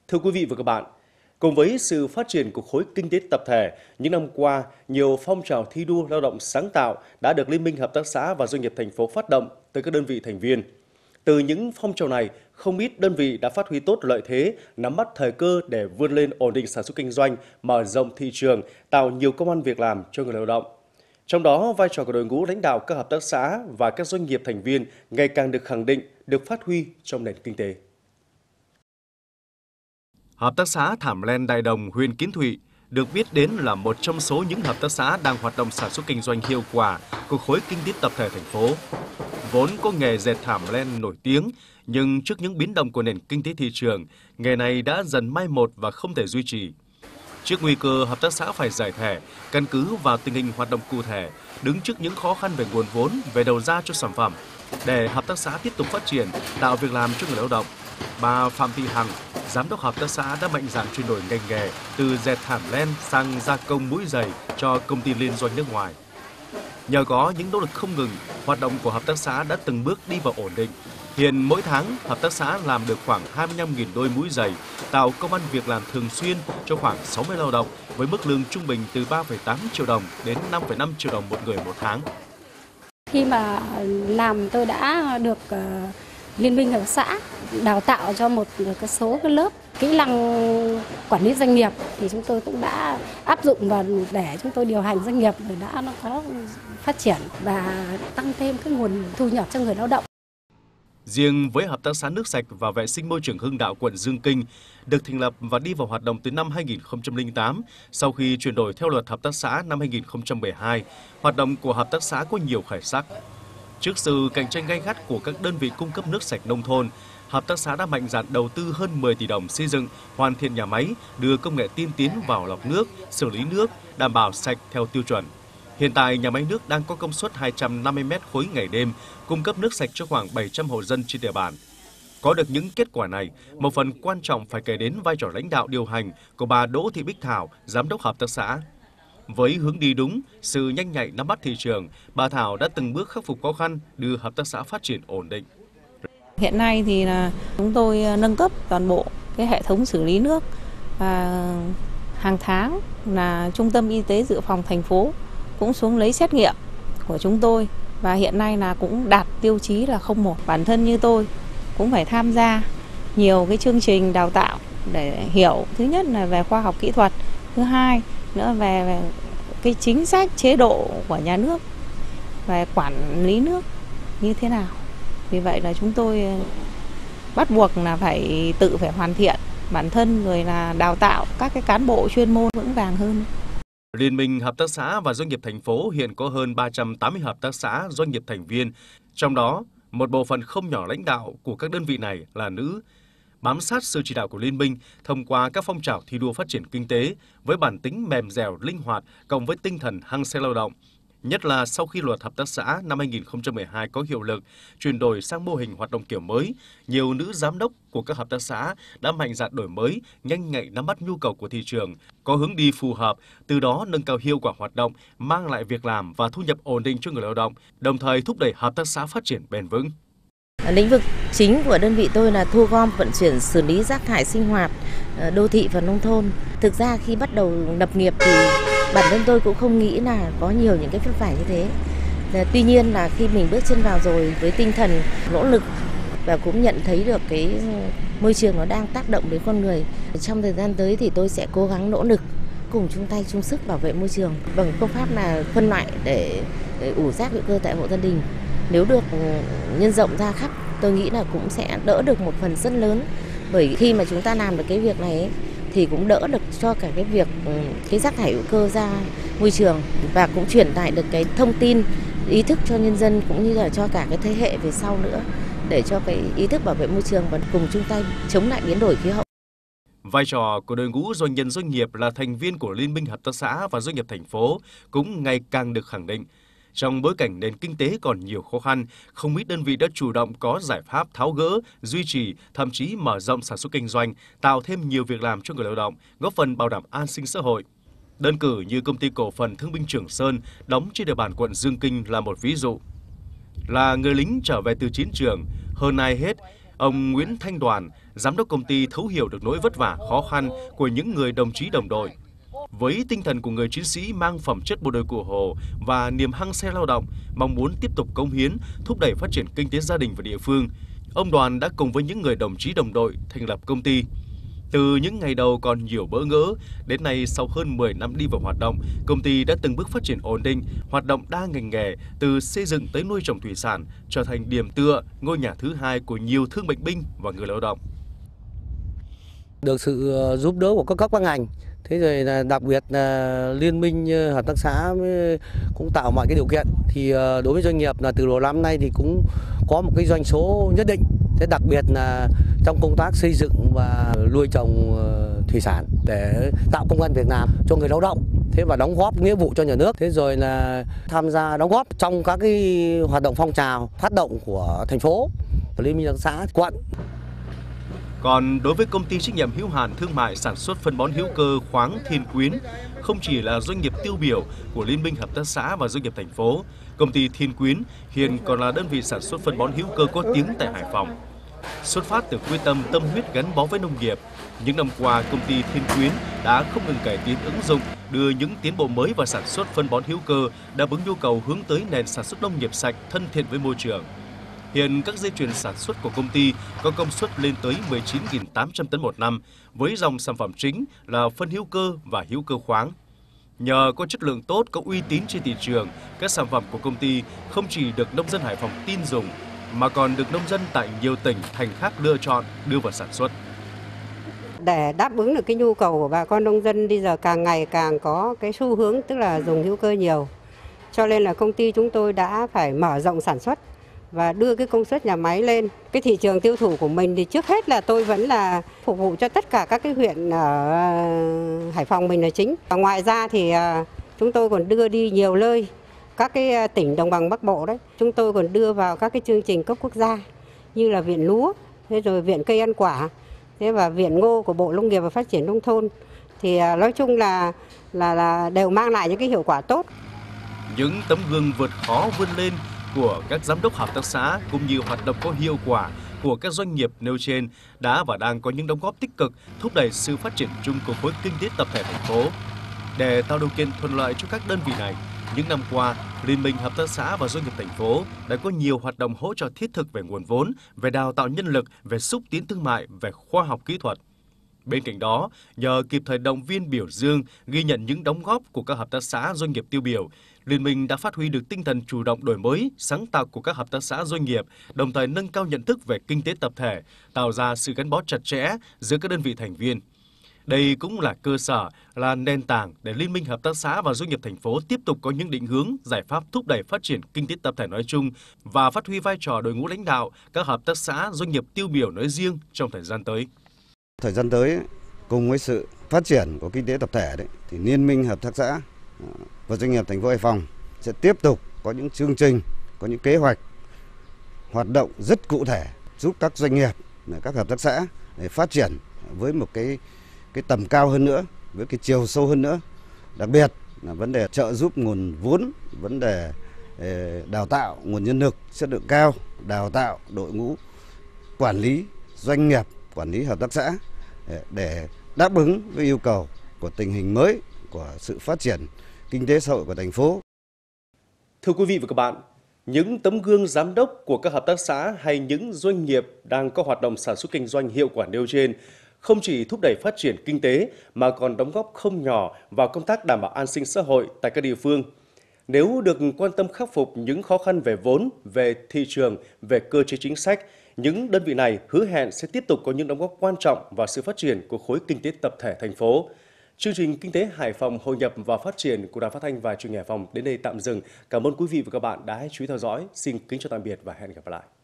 Thưa quý vị và các bạn, cùng với sự phát triển của khối kinh tế tập thể, những năm qua, nhiều phong trào thi đua lao động sáng tạo đã được Liên minh Hợp tác xã và Doanh nghiệp thành phố phát động tới các đơn vị thành viên. Từ những phong trào này, không ít đơn vị đã phát huy tốt lợi thế, nắm bắt thời cơ để vươn lên ổn định sản xuất kinh doanh, mở rộng thị trường, tạo nhiều công ăn việc làm cho người lao động. Trong đó, vai trò của đội ngũ lãnh đạo các hợp tác xã và các doanh nghiệp thành viên ngày càng được khẳng định, được phát huy trong nền kinh tế. Hợp tác xã Thảm Len Đại Đồng, huyện Kiến Thụy được biết đến là một trong số những hợp tác xã đang hoạt động sản xuất kinh doanh hiệu quả của khối kinh tế tập thể thành phố. Vốn có nghề dệt thảm len nổi tiếng, nhưng trước những biến động của nền kinh tế thị trường, nghề này đã dần mai một và không thể duy trì. Trước nguy cơ hợp tác xã phải giải thể, căn cứ vào tình hình hoạt động cụ thể, đứng trước những khó khăn về nguồn vốn, về đầu ra cho sản phẩm, để hợp tác xã tiếp tục phát triển, tạo việc làm cho người lao động, bà Phạm Thị Hằng, giám đốc hợp tác xã đã mạnh dạn chuyển đổi ngành nghề từ dệt thảm len sang gia công mũi giày cho công ty liên doanh nước ngoài. Nhờ có những nỗ lực không ngừng, hoạt động của hợp tác xã đã từng bước đi vào ổn định. Hiện mỗi tháng, hợp tác xã làm được khoảng 25.000 đôi mũi giày, tạo công ăn việc làm thường xuyên cho khoảng 60 lao động với mức lương trung bình từ 3,8 triệu đồng đến 5,5 triệu đồng một người một tháng. Khi mà làm tôi đã được Liên minh hợp tác xã đào tạo cho một số lớp kỹ năng quản lý doanh nghiệp thì chúng tôi cũng đã áp dụng và để chúng tôi điều hành doanh nghiệp rồi nó có phát triển và tăng thêm cái nguồn thu nhập cho người lao động. Riêng với Hợp tác xã Nước sạch và Vệ sinh môi trường Hưng Đạo, quận Dương Kinh, được thành lập và đi vào hoạt động từ năm 2008, sau khi chuyển đổi theo luật Hợp tác xã năm 2012, hoạt động của hợp tác xã có nhiều khởi sắc. Trước sự cạnh tranh gay gắt của các đơn vị cung cấp nước sạch nông thôn, hợp tác xã đã mạnh dạn đầu tư hơn 10 tỷ đồng xây dựng, hoàn thiện nhà máy, đưa công nghệ tiên tiến vào lọc nước, xử lý nước, đảm bảo sạch theo tiêu chuẩn. Hiện tại, nhà máy nước đang có công suất 250 mét khối ngày đêm, cung cấp nước sạch cho khoảng 700 hộ dân trên địa bàn. Có được những kết quả này, một phần quan trọng phải kể đến vai trò lãnh đạo điều hành của bà Đỗ Thị Bích Thảo, giám đốc hợp tác xã. Với hướng đi đúng, sự nhanh nhạy nắm bắt thị trường, bà Thảo đã từng bước khắc phục khó khăn, đưa hợp tác xã phát triển ổn định. Hiện nay thì là chúng tôi nâng cấp toàn bộ cái hệ thống xử lý nước và hàng tháng là Trung tâm Y tế Dự phòng thành phố cũng xuống lấy xét nghiệm của chúng tôi và hiện nay là cũng đạt tiêu chí là 01. Bản thân như tôi cũng phải tham gia nhiều cái chương trình đào tạo để hiểu, thứ nhất là về khoa học kỹ thuật, thứ hai nữa về cái chính sách chế độ của nhà nước về quản lý nước như thế nào. Vì vậy là chúng tôi bắt buộc là phải hoàn thiện bản thân rồi là đào tạo các cái cán bộ chuyên môn vững vàng hơn. Liên minh Hợp tác xã và Doanh nghiệp thành phố hiện có hơn 380 hợp tác xã, doanh nghiệp thành viên, trong đó một bộ phận không nhỏ lãnh đạo của các đơn vị này là nữ. Bám sát sự chỉ đạo của Liên minh thông qua các phong trào thi đua phát triển kinh tế với bản tính mềm dẻo, linh hoạt cộng với tinh thần hăng say lao động. Nhất là sau khi luật hợp tác xã năm 2012 có hiệu lực, chuyển đổi sang mô hình hoạt động kiểu mới, nhiều nữ giám đốc của các hợp tác xã đã mạnh dạn đổi mới, nhanh nhạy nắm bắt nhu cầu của thị trường, có hướng đi phù hợp, từ đó nâng cao hiệu quả hoạt động, mang lại việc làm và thu nhập ổn định cho người lao động, đồng thời thúc đẩy hợp tác xã phát triển bền vững. Lĩnh vực chính của đơn vị tôi là thu gom, vận chuyển, xử lý rác thải sinh hoạt, đô thị và nông thôn. Thực ra khi bắt đầu lập nghiệp thì bản thân tôi cũng không nghĩ là có nhiều những cái vất vả như thế. Tuy nhiên là khi mình bước chân vào rồi với tinh thần nỗ lực và cũng nhận thấy được cái môi trường nó đang tác động đến con người. Trong thời gian tới thì tôi sẽ cố gắng nỗ lực cùng chung tay chung sức bảo vệ môi trường bằng phương pháp là phân loại để ủ rác hữu cơ tại hộ gia đình. Nếu được nhân rộng ra khắp, tôi nghĩ là cũng sẽ đỡ được một phần rất lớn. Bởi khi mà chúng ta làm được cái việc này ấy, thì cũng đỡ được cho cả cái việc cái rác thải hữu cơ ra môi trường và cũng truyền tải được cái thông tin, ý thức cho nhân dân cũng như là cho cả cái thế hệ về sau nữa để cho cái ý thức bảo vệ môi trường và cùng chung tay chống lại biến đổi khí hậu. Vai trò của đội ngũ doanh nhân doanh nghiệp là thành viên của Liên minh Hợp tác xã và Doanh nghiệp thành phố cũng ngày càng được khẳng định. Trong bối cảnh nền kinh tế còn nhiều khó khăn, không ít đơn vị đã chủ động có giải pháp tháo gỡ, duy trì, thậm chí mở rộng sản xuất kinh doanh, tạo thêm nhiều việc làm cho người lao động, góp phần bảo đảm an sinh xã hội. Đơn cử như Công ty Cổ phần Thương binh Trường Sơn đóng trên địa bàn quận Dương Kinh là một ví dụ. Là người lính trở về từ chiến trường, hơn ai hết, Ông Nguyễn Thanh Đoàn, giám đốc công ty thấu hiểu được nỗi vất vả khó khăn của những người đồng chí đồng đội. Với tinh thần của người chiến sĩ mang phẩm chất bộ đội Cụ Hồ và niềm hăng say lao động, mong muốn tiếp tục cống hiến, thúc đẩy phát triển kinh tế gia đình và địa phương, ông Đoàn đã cùng với những người đồng chí đồng đội thành lập công ty. Từ những ngày đầu còn nhiều bỡ ngỡ, đến nay sau hơn 10 năm đi vào hoạt động, công ty đã từng bước phát triển ổn định, hoạt động đa ngành nghề, từ xây dựng tới nuôi trồng thủy sản, trở thành điểm tựa, ngôi nhà thứ hai của nhiều thương bệnh binh và người lao động. Được sự giúp đỡ của các cấp các ngành, thế rồi là đặc biệt là Liên minh hợp tác xã cũng tạo mọi cái điều kiện. Thì đối với doanh nghiệp là từ đầu năm nay thì cũng có một cái doanh số nhất định. Thế đặc biệt là trong công tác xây dựng và nuôi trồng thủy sản để tạo công ăn việc làm cho người lao động, thế và đóng góp nghĩa vụ cho nhà nước. Thế rồi là tham gia đóng góp trong các cái hoạt động phong trào phát động của thành phố, Liên minh hợp tác xã, quận. Còn đối với công ty trách nhiệm hữu hạn thương mại sản xuất phân bón hữu cơ Khoáng Thiên Quyến, không chỉ là doanh nghiệp tiêu biểu của Liên minh hợp tác xã và doanh nghiệp thành phố, công ty Thiên Quyến hiện còn là đơn vị sản xuất phân bón hữu cơ có tiếng tại Hải Phòng. Xuất phát từ quyết tâm tâm huyết gắn bó với nông nghiệp, những năm qua công ty Thiên Quyến đã không ngừng cải tiến ứng dụng, đưa những tiến bộ mới vào sản xuất phân bón hữu cơ đáp ứng nhu cầu hướng tới nền sản xuất nông nghiệp sạch, thân thiện với môi trường. Hiện các dây chuyền sản xuất của công ty có công suất lên tới 19.800 tấn một năm, với dòng sản phẩm chính là phân hữu cơ và hữu cơ khoáng. Nhờ có chất lượng tốt, có uy tín trên thị trường, các sản phẩm của công ty không chỉ được nông dân Hải Phòng tin dùng, mà còn được nông dân tại nhiều tỉnh, thành khác lựa chọn đưa vào sản xuất. Để đáp ứng được cái nhu cầu của bà con nông dân bây giờ càng ngày càng có cái xu hướng tức là dùng hữu cơ nhiều. Cho nên là công ty chúng tôi đã phải mở rộng sản xuất và đưa cái công suất nhà máy lên. Cái thị trường tiêu thụ của mình thì trước hết là tôi vẫn là phục vụ cho tất cả các cái huyện ở Hải Phòng mình là chính. Và ngoài ra thì chúng tôi còn đưa đi nhiều nơi, các cái tỉnh đồng bằng Bắc Bộ đấy. Chúng tôi còn đưa vào các cái chương trình cấp quốc gia như là viện lúa, thế rồi viện cây ăn quả, thế và viện ngô của Bộ Nông nghiệp và Phát triển nông thôn. Thì nói chung là đều mang lại những cái hiệu quả tốt. Những tấm gương vượt khó vươn lên của các giám đốc hợp tác xã cũng như hoạt động có hiệu quả của các doanh nghiệp nêu trên đã và đang có những đóng góp tích cực thúc đẩy sự phát triển chung của khối kinh tế tập thể thành phố. Để tạo điều kiện thuận lợi cho các đơn vị này, những năm qua, Liên minh hợp tác xã và doanh nghiệp thành phố đã có nhiều hoạt động hỗ trợ thiết thực về nguồn vốn, về đào tạo nhân lực, về xúc tiến thương mại, về khoa học kỹ thuật. Bên cạnh đó, nhờ kịp thời động viên biểu dương, ghi nhận những đóng góp của các hợp tác xã doanh nghiệp tiêu biểu, Liên minh đã phát huy được tinh thần chủ động đổi mới, sáng tạo của các hợp tác xã doanh nghiệp, đồng thời nâng cao nhận thức về kinh tế tập thể, tạo ra sự gắn bó chặt chẽ giữa các đơn vị thành viên. Đây cũng là cơ sở, là nền tảng để Liên minh hợp tác xã và doanh nghiệp thành phố tiếp tục có những định hướng, giải pháp thúc đẩy phát triển kinh tế tập thể nói chung và phát huy vai trò đội ngũ lãnh đạo các hợp tác xã doanh nghiệp tiêu biểu nói riêng trong thời gian tới. Thời gian tới, cùng với sự phát triển của kinh tế tập thể thì Liên minh hợp tác xã và doanh nghiệp thành phố Hải Phòng sẽ tiếp tục có những chương trình, có những kế hoạch hoạt động rất cụ thể giúp các doanh nghiệp, các hợp tác xã để phát triển với một cái tầm cao hơn nữa, với cái chiều sâu hơn nữa. Đặc biệt là vấn đề trợ giúp nguồn vốn, vấn đề đào tạo nguồn nhân lực chất lượng cao, đào tạo đội ngũ quản lý doanh nghiệp, quản lý hợp tác xã để đáp ứng với yêu cầu của tình hình mới, của sự phát triển kinh tế xã hội của thành phố. Thưa quý vị và các bạn, những tấm gương giám đốc của các hợp tác xã hay những doanh nghiệp đang có hoạt động sản xuất kinh doanh hiệu quả nêu trên không chỉ thúc đẩy phát triển kinh tế mà còn đóng góp không nhỏ vào công tác đảm bảo an sinh xã hội tại các địa phương. Nếu được quan tâm khắc phục những khó khăn về vốn, về thị trường, về cơ chế chính sách, những đơn vị này hứa hẹn sẽ tiếp tục có những đóng góp quan trọng vào sự phát triển của khối kinh tế tập thể thành phố. Chương trình Kinh tế Hải Phòng hội nhập và phát triển của Đài Phát thanh và Truyền hình Hải Phòng đến đây tạm dừng. Cảm ơn quý vị và các bạn đã chú ý theo dõi. Xin kính chào tạm biệt và hẹn gặp lại.